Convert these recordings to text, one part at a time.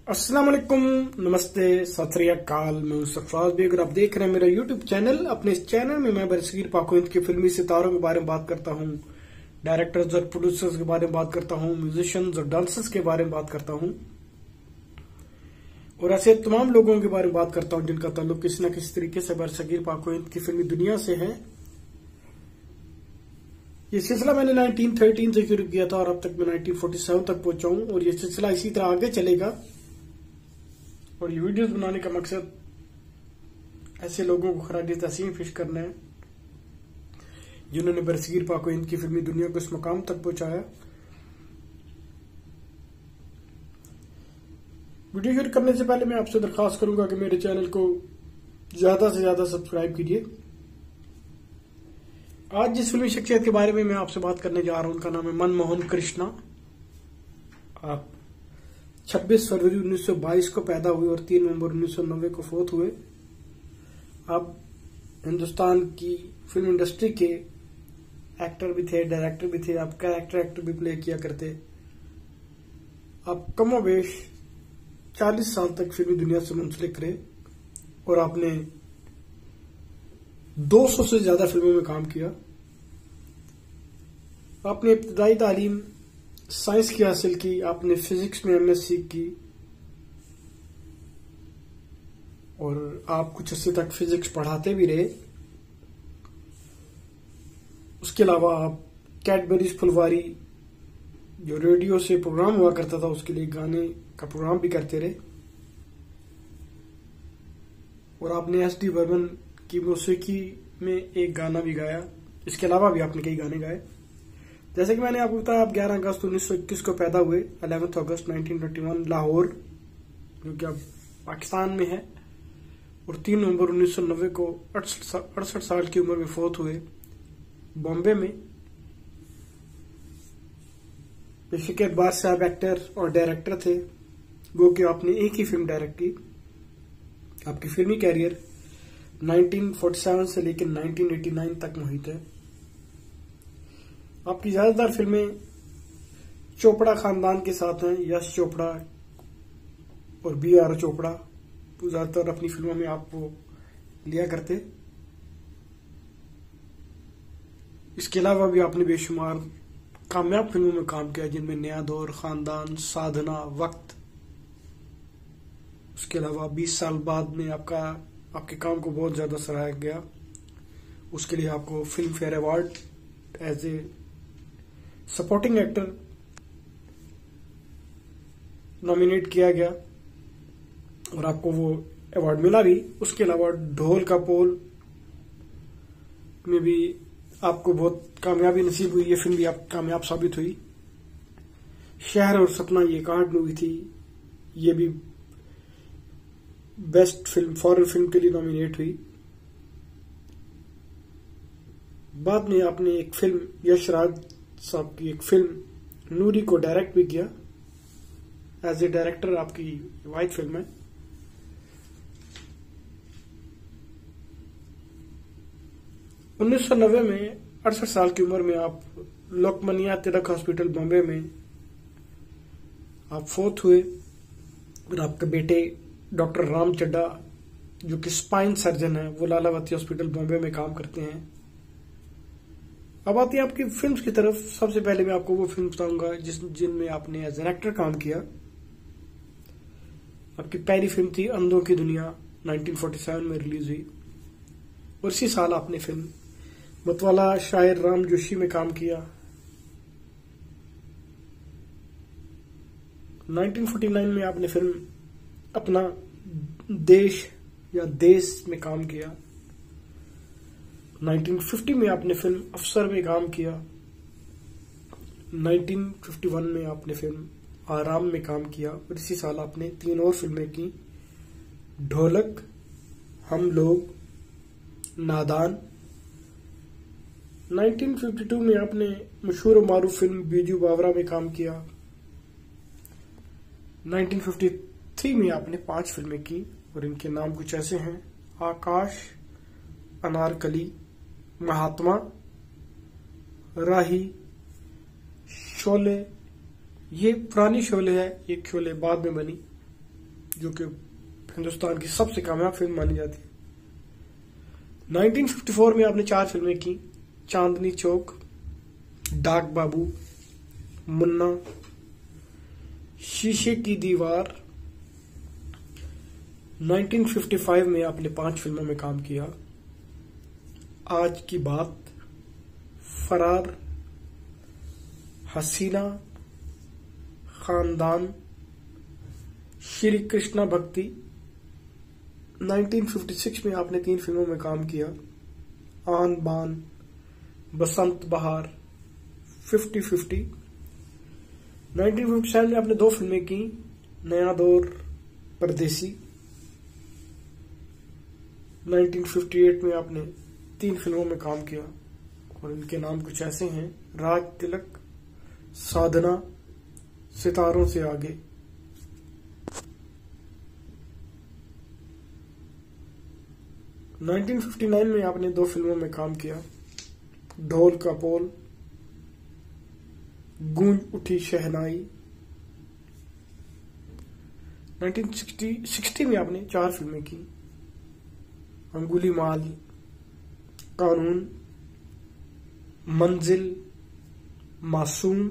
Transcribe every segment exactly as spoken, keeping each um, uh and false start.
अस्सलाम वालेकुम, नमस्ते, सत श्री अकाल। मैं हूं सरफराज बेग और आप देख रहे हैं मेरा यूट्यूब चैनल। अपने इस चैनल में मैं बरसीर पाकोहिंद के फिल्मी सितारों के बारे में बात करता हूं, डायरेक्टर्स और प्रोड्यूसर्स के बारे में बात करता हूं, म्यूजिशियंस और डांसर्स के बारे में बात करता हूं और ऐसे तमाम लोगों के बारे में बात करता हूं जिनका ताल्लुक किसी न किसी तरीके से बरसीर पाकोहिंद की फिल्मी दुनिया से है। ये सिलसिला मैंने नाइनटीन थर्टीन से शुरू किया था और अब तक मैं नाइनटीन फोर्टी सेवन तक पहुंचा हूं और ये सिलसिला इसी तरह आगे चलेगा। और ये वीडियोस बनाने का मकसद ऐसे लोगों को खराज तहसीन पेश करना है जिन्होंने बरसीर पाकोहिंद की फिल्मी दुनिया को इस मकाम तक पहुंचाया। वीडियो शुरू करने से पहले मैं आपसे दरखास्त करूंगा कि मेरे चैनल को ज्यादा से ज्यादा सब्सक्राइब कीजिए। आज जिस फिल्मी शख्सियत के बारे में मैं आपसे बात करने जा रहा हूं उनका नाम है मनमोहन कृष्णा। आप छब्बीस फरवरी उन्नीस सौ बाईस को पैदा हुए और तीन नवंबर उन्नीस सौ नब्बे को फौत हुए। आप हिंदुस्तान की फिल्म इंडस्ट्री के एक्टर भी थे, डायरेक्टर भी थे, आप कैरेक्टर एक्टर भी प्ले किया करते। आप कमोबेश चालीस साल तक फिल्मी दुनिया से मुंसलिक रहे और आपने दो सौ से ज्यादा फिल्मों में काम किया। आपने इब्तदाई तालीम साइंस की हासिल की, आपने फिजिक्स में एमएससी की और आप कुछ अर्से तक फिजिक्स पढ़ाते भी रहे। उसके अलावा आप कैडबरीज फुलवारी जो रेडियो से प्रोग्राम हुआ करता था उसके लिए गाने का प्रोग्राम भी करते रहे और आपने एस डी बर्मन की मौसीकी में एक गाना भी गाया। इसके अलावा भी आपने कई गाने गाए। जैसे कि मैंने आपको बताया, आप ग्यारह अगस्त उन्नीस सौ इक्कीस को पैदा हुए, ग्यारह अगस्त उन्नीस सौ इक्कीस लाहौर जो कि अब पाकिस्तान में है, और तीन नवंबर उन्नीस सौ नब्बे को अड़सठ साल की उम्र में फौत हुए बॉम्बे में। पेशे के एतबार से आप एक्टर और डायरेक्टर थे, गो कि आपने एक ही फिल्म डायरेक्ट की। आपकी फिल्मी कैरियर नाइनटीन फोर्टी सेवन से लेकर नाइनटीन एटी नाइन तक मुहित है। आपकी ज्यादातर फिल्में चोपड़ा खानदान के साथ हैं। यश चोपड़ा और बी आर चोपड़ा ज्यादातर अपनी फिल्मों में आपको लिया करते। इसके अलावा भी आपने बेशुमार कामयाब फिल्मों में काम किया जिनमें नया दौर, खानदान, साधना, वक्त। उसके अलावा बीस साल बाद में आपका आपके काम को बहुत ज्यादा सराहा गया। उसके लिए आपको Filmfare award as a supporting actor nominate किया गया और आपको वो अवार्ड मिला भी। उसके अलावा ढोल का पोल में भी आपको बहुत कामयाबी नसीब हुई, ये फिल्म भी आप कामयाब साबित हुई। शहर और सपना ये एक आर्ट मूवी थी, ये भी बेस्ट फिल्म फॉरेन फिल्म के लिए नॉमिनेट हुई। बाद में आपने एक फिल्म यशराज साहब की एक फिल्म नूरी को डायरेक्ट भी किया एज ए डायरेक्टर। आपकी वाइट फिल्म है। उन्नीस सौ नब्बे में अड़सठ साल की उम्र में आप लोकमान्य तिलक हॉस्पिटल बॉम्बे में आप फौत हुए और आपके बेटे डॉक्टर राम चड्डा जो कि स्पाइन सर्जन है, वो लालावती हॉस्पिटल बॉम्बे में काम करते हैं। अब आती है आपकी फिल्म्स की तरफ। सबसे पहले मैं आपको वो फिल्म बताऊंगा जिस जिनमें आपने एज एन एक्टर काम किया। आपकी पहली फिल्म थी अंधों की दुनिया, नाइनटीन फोर्टी सेवन में रिलीज हुई और इसी साल आपने फिल्म मतवाला शायर राम जोशी में काम किया। नाइनटीन फोर्टी नाइन में आपने फिल्म अपना देश या देश में काम किया। नाइनटीन फिफ्टी में आपने फिल्म अफसर में काम किया। नाइनटीन फिफ्टी वन में आपने फिल्म आराम में काम किया और इसी साल आपने तीन और फिल्में की, ढोलक, हम लोग, नादान। नाइनटीन फिफ्टी टू में आपने मशहूर और मारूफ फिल्म बीजू बावरा में काम किया। नाइनटीन फिफ्टी थ्री में आपने पांच फिल्में की और इनके नाम कुछ ऐसे हैं: आकाश, अनारकली, महात्मा, राही, शोले। ये पुरानी शोले है, एक शोले बाद में बनी। जो कि हिंदुस्तान की सबसे कामयाब फिल्म मानी जाती है। नाइनटीन फिफ्टी फोर में आपने चार फिल्में की, चांदनी चौक, डाक बाबू, मुन्ना, शीशे की दीवार। नाइनटीन फिफ्टी फाइव में आपने पांच फिल्मों में काम किया, आज की बात, फरार, हसीना, खानदान, श्री कृष्णा भक्ति। नाइनटीन फिफ्टी सिक्स में आपने तीन फिल्मों में काम किया, आन Baan, Basant Bahar, fifty fifty. Nineteen fifty seven में आपने दो फिल्में की, नया दौर, परदेसी। नाइनटीन फिफ्टी एट में आपने तीन फिल्मों में काम किया और इनके नाम कुछ ऐसे हैं, राज तिलक, साधना, सितारों से आगे। नाइनटीन फिफ्टी नाइन में आपने दो फिल्मों में काम किया, ढोल का पोल, गूंज उठी शहनाई। नाइनटीन सिक्सटी में आपने चार फिल्में की, अंगुली माल, कानून, मंजिल, मासूम।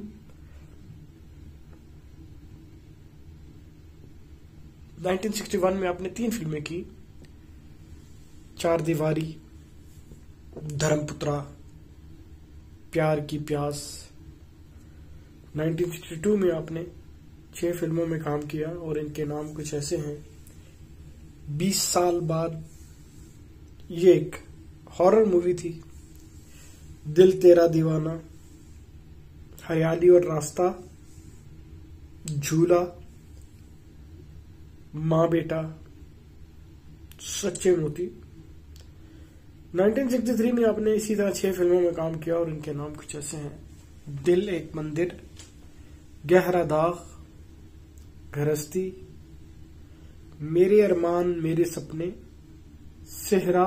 नाइनटीन सिक्सटी वन में आपने तीन फिल्में की, चार दीवारी, धर्मपुत्रा, प्यार की प्यास। नाइनटीन सिक्सटी टू में आपने छह फिल्मों में काम किया और इनके नाम कुछ ऐसे हैं, बीस साल बाद, ये एक हॉरर मूवी थी, दिल तेरा दीवाना, हरियाली और रास्ता, झूला, माँ बेटा, सच्चे मोती। नाइनटीन सिक्सटी थ्री में आपने इसी तरह छह फिल्मों में काम किया और इनके नाम कुछ ऐसे हैं, दिल एक मंदिर, गहरा दाग, गृहस्थी, मेरे अरमान मेरे सपने, सेहरा,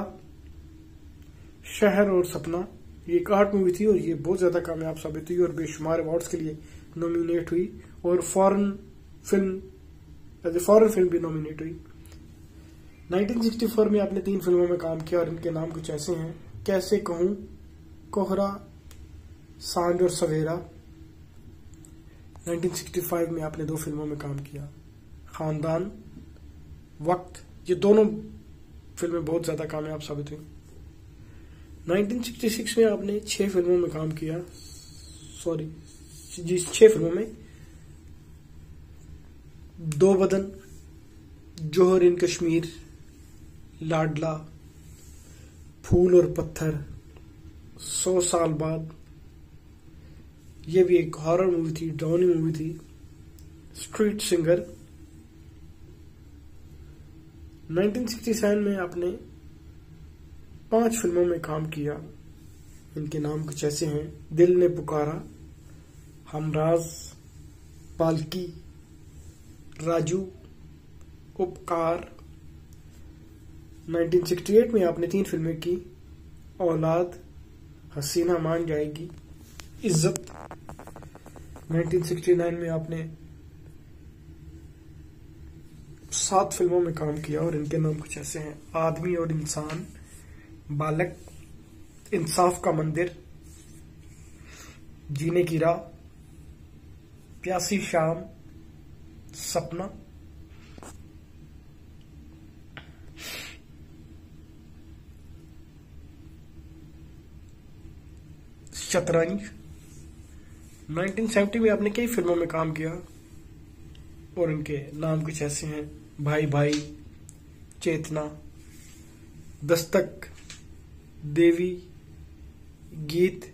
शहर और सपना। ये एक आर्ट मूवी थी और ये बहुत ज्यादा कामयाब साबित हुई और बेशुमार अवार्ड्स के लिए नॉमिनेट हुई और foreign film as a foreign film भी नॉमिनेट हुई। नाइनटीन सिक्सटी फोर में आपने तीन फिल्मों में काम किया और इनके नाम कुछ ऐसे हैं, कैसे कहूं, कोहरा, सांझ और सवेरा। नाइनटीन सिक्सटी फाइव में आपने दो फिल्मों में काम किया, खानदान, वक्त। ये दोनों फिल्में बहुत ज्यादा कामयाब साबित हुई। नाइनटीन सिक्सटी सिक्स में आपने छह फिल्मों में काम किया, सॉरी जी छह फिल्मों में, दो बदन, जोहर इन कश्मीर, लाडला, फूल और पत्थर, सौ साल बाद, यह भी एक हॉरर मूवी थी, डरावनी मूवी थी, street singer. Nineteen sixty seven में आपने पांच फिल्मों में काम किया, इनके नाम कुछ ऐसे हैं, दिल ने पुकारा, हमराज, पालकी, राजू, उपकार। नाइनटीन सिक्सटी एट में आपने तीन फिल्में की, औलाद, हसीना मान जाएगी, इज्जत। नाइनटीन सिक्सटी नाइन में आपने सात फिल्मों में काम किया और इनके नाम कुछ ऐसे हैं, आदमी और इंसान, बालक, इंसाफ का मंदिर, जीने की राह, प्यासी शाम, सपना। शतरंज। नाइनटीन सेवेंटी में आपने कई फिल्मों में काम किया और इनके नाम कुछ ऐसे हैं, भाई भाई, चेतना, दस्तक, देवी, गीत।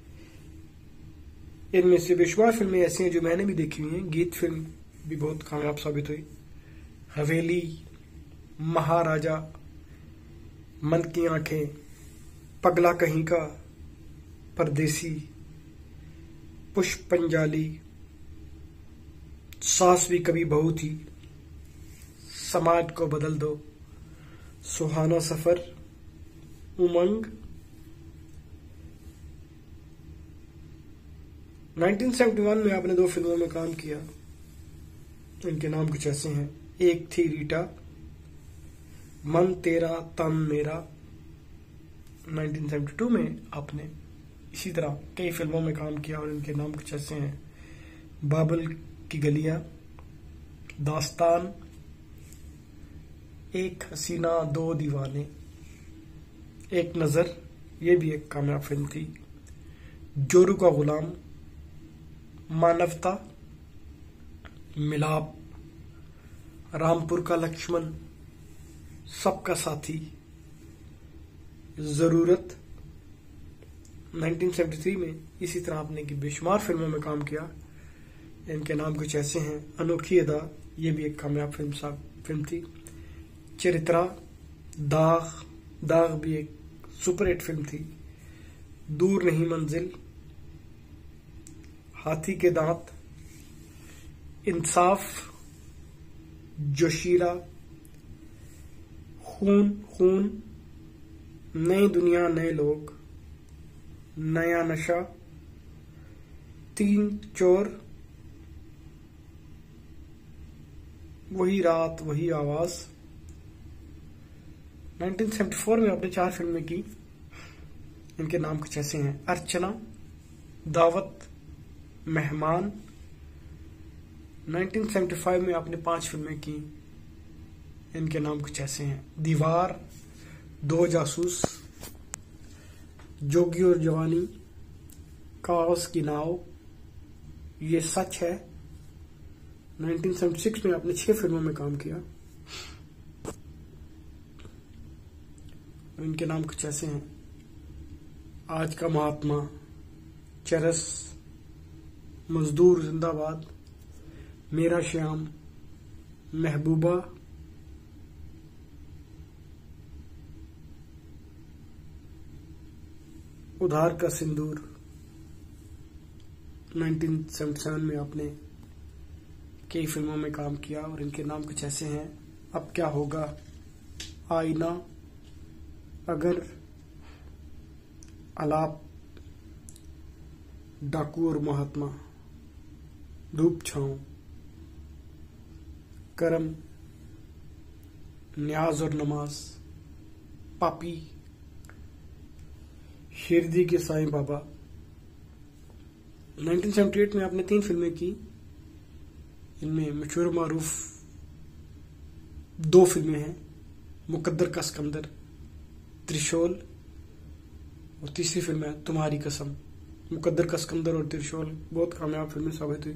इनमें से बेशुमार फिल्में ऐसी हैं जो मैंने भी देखी हुई हैं, गीत फिल्म भी बहुत कामयाब साबित हुई, हवेली, महाराजा, मन की आंखें, पगला कहीं का, परदेसी, पुष्पंजाली, सास भी कभी बहू थी, समाज को बदल दो, Suhana Safar, Umang. Nineteen seventy one में आपने दो फिल्मों में काम किया, इनके नाम कुछ ऐसे हैं, एक थी रीटा, मन तेरा तन मेरा। उन्नीस सौ बहत्तर में आपने इसी तरह कई फिल्मों में काम किया और इनके नाम कुछ ऐसे हैं: बाबल की गलियां, दास्तान, एक हसीना दो दीवाने, एक नजर, ये भी एक कामयाब फिल्म थी, जोरू का गुलाम, मानवता, मिलाप, रामपुर का लक्ष्मण, सबका साथी, जरूरत। उन्नीस सौ तिहत्तर में इसी तरह आपने की बेशुमार फिल्मों में काम किया। इनके नाम कुछ ऐसे हैं: अनोखी अदा, ये भी एक कामयाब फिल्म साहब फिल्म थी, चरित्रा, दाग, दाग भी एक सुपर हिट फिल्म थी, दूर नहीं मंजिल, हाथी के दांत, इंसाफ, जोशीला, खून खून, नई दुनिया नए लोग, नया नशा, तीन चोर, वही रात वही आवाज। उन्नीस सौ चौहत्तर में आपने चार फिल्में की। इनके नाम कुछ ऐसे हैं: अर्चना, दावत, मेहमान। उन्नीस सौ पचहत्तर में आपने पांच फिल्में की। इनके नाम कुछ ऐसे हैं: दीवार, दो जासूस, जोगी और जवानी, कागज की नाव, ये सच है। उन्नीस सौ छियासठ में आपने छह फिल्मों में काम किया। इनके नाम कुछ ऐसे हैं: आज का महात्मा, चरस, मजदूर जिंदाबाद, मेरा श्याम, महबूबा, उधार का सिंदूर। उन्नीस सौ सतहत्तर में आपने कई फिल्मों में काम किया और इनके नाम कुछ ऐसे हैं: अब क्या होगा, आईना, अगर, आलाप, डाकू और महात्मा, धूप छांव, करम, न्याज और नमाज, पापी, शिरडी के साईं बाबा। उन्नीस सौ अठहत्तर में आपने तीन फिल्में की। इनमें मशहूर मारूफ दो फिल्में हैं: मुकद्दर का सिकंदर, त्रिशूल, और तीसरी फिल्म है तुम्हारी कसम। मुकद्दर का सिकंदर और त्रिशूल बहुत कामयाब फिल्में साबित हुई।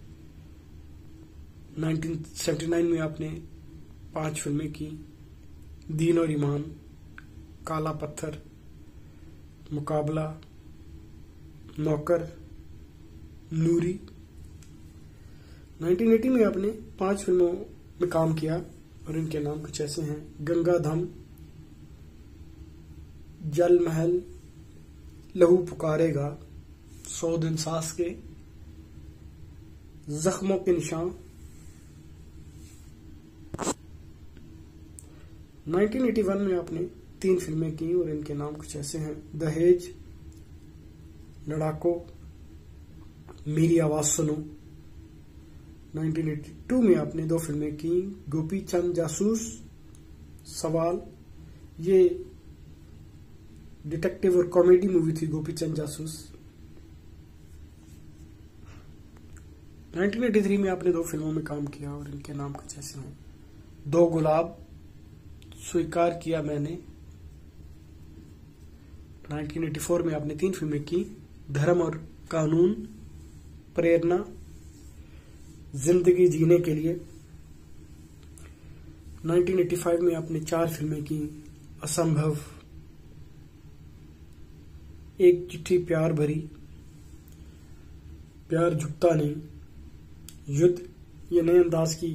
उन्नीस सौ उन्यासी में आपने पांच फिल्में की: दीन और ईमान, काला पत्थर, मुकाबला, नौकर, नूरी। उन्नीस सौ अस्सी में आपने पांच फिल्मों में काम किया और इनके नाम कुछ ऐसे हैं: गंगाधम, जल महल, लहू पुकारेगा, सौ दिन सास के, जख्मों के निशान। उन्नीस सौ इक्यासी में आपने तीन फिल्में की और इनके नाम कुछ ऐसे हैं: दहेज, लड़ाको, मेरी आवाज सुनो। उन्नीस सौ बयासी में आपने दो फिल्में की: गोपी चंद जासूस, सवाल, ये डिटेक्टिव और कॉमेडी मूवी थी गोपी चंद जासूस। उन्नीस सौ तिरासी में आपने दो फिल्मों में काम किया और इनके नाम कुछ ऐसे हैं: दो गुलाब, स्वीकार किया मैंने। उन्नीस सौ चौरासी में आपने तीन फिल्में की: धर्म और कानून, प्रेरणा, जिंदगी जीने के लिए। उन्नीस सौ पचासी में आपने चार फिल्में की: असंभव, एक चिट्ठी प्यार भरी, प्यार झुकता नहीं, युद्ध, ये नए अंदाज की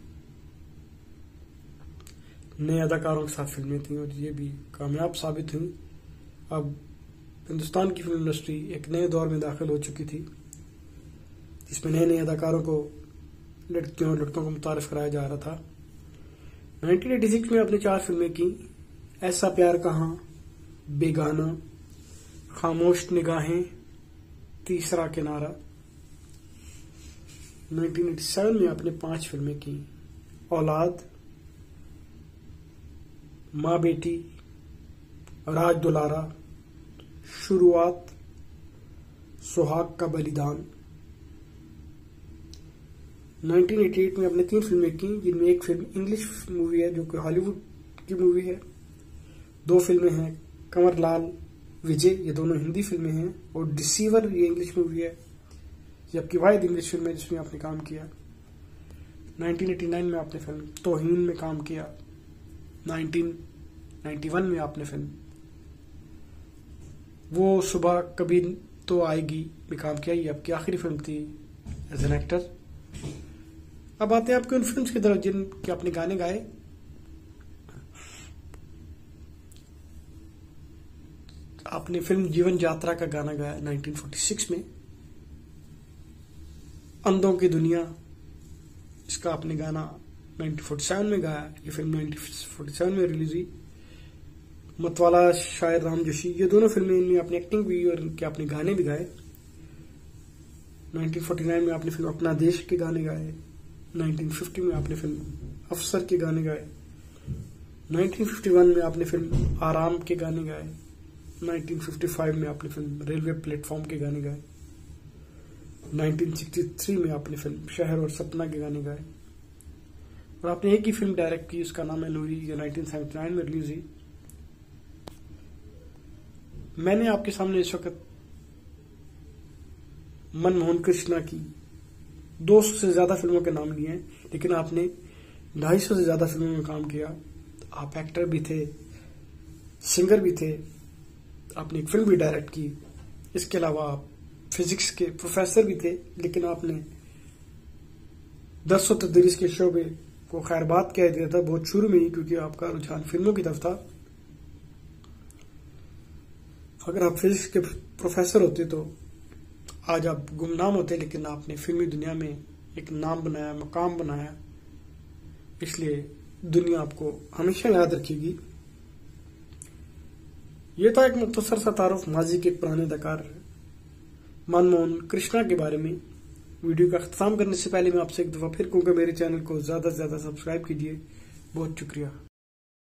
नए अदाकारों के साथ फिल्में थी और ये भी कामयाब साबित हुई। अब हिंदुस्तान की फिल्म इंडस्ट्री एक नए दौर में दाखिल हो चुकी थी जिसमें नए नए अदाकारों को लड़कियों और लड़कों को मुतारिफ कराया जा रहा था। उन्नीस सौ छियासी में आपने चार फिल्में की: ऐसा प्यार कहाँ, बेगाना, खामोश निगाहें, तीसरा किनारा। उन्नीस सौ सत्तासी में आपने पांच फिल्में की: औलाद, माँ बेटी, राज दुलारा, शुरुआत, सुहाग का बलिदान। नाइनटीन एटी एट में अपने तीन फिल्में की, जिनमें एक फिल्म इंग्लिश मूवी है जो कि हॉलीवुड की मूवी है। दो फिल्में हैं कंवरलाल विजय, ये दोनों हिंदी फिल्में हैं, और डिसीवर ये इंग्लिश मूवी है, जबकि वाहिद इंग्लिश फिल्म है जिसमें आपने काम किया। नाइनटीन एटी नाइन में आपने फिल्म तौहीन में काम किया। नाइनटीन नाइंटी वन में आपने फिल्म वो सुबह कभी तो आएगी में काम किया। ये आपकी आखिरी फिल्म थी एज एन एक्टर। अब आते हैं आपके उन फिल्म्स की तरफ जिनके आपने गाने गाए। आपने फिल्म जीवन यात्रा का गाना गाया नाइनटीन फोर्टी सिक्स में। अंधों की दुनिया, इसका आपने गाना नाइनटीन फोर्टी सेवन में गाया। ये फिल्म नाइनटीन फोर्टी सेवन में रिलीज हुई। मतवाला शायर राम जोशी, ये दोनों फिल्में, इनमें आपने एक्टिंग भी और इनके आपने गाने भी गाए। नाइनटीन फोर्टी नाइन में आपने फिल्म अपना देश के गाने गाए। नाइनटीन फिफ्टी में आपने फिल्म अफसर के गाने गाए। नाइनटीन फिफ्टी वन में आपने फिल्म आराम के गाने गाए। नाइनटीन फिफ्टी फाइव में आपने फिल्म रेलवे प्लेटफॉर्म के गाने गाए। नाइनटीन सिक्सटी थ्री में आपने फिल्म शहर और सपना के गाने गाए। और आपने एक ही फिल्म डायरेक्ट की, उसका नाम है नूरी, ये नाइनटीन सेवेंटी नाइन में रिलीज हुई। मैंने आपके सामने इस वक्त मनमोहन कृष्णा की दो सौ से ज्यादा फिल्मों के नाम लिए हैं, लेकिन आपने ढाई सौ से ज्यादा फिल्मों में काम किया। आप एक्टर भी थे, सिंगर भी थे, आपने एक फिल्म भी डायरेक्ट की। इसके अलावा आप फिजिक्स के प्रोफेसर भी थे, लेकिन आपने दस तदरीस के शोबे को खैर बात कह दिया था बहुत शुरू में ही, क्योंकि आपका रुझान फिल्मों की तरफ था। अगर आप फिजिक्स के प्रोफेसर होते तो आज आप गुमनाम होते, लेकिन आपने फिल्मी दुनिया में एक नाम बनाया, मकाम बनाया, इसलिए दुनिया आपको हमेशा याद रखेगी। यह था एक मुख्तसर सा तारुफ माजी के एक पुराने अदाकार मनमोहन कृष्णा के बारे में। वीडियो का अख्ताम करने से पहले मैं आपसे एक दफा फिर कहूंगा, मेरे चैनल को ज्यादा से ज्यादा सब्सक्राइब कीजिए। बहुत शुक्रिया।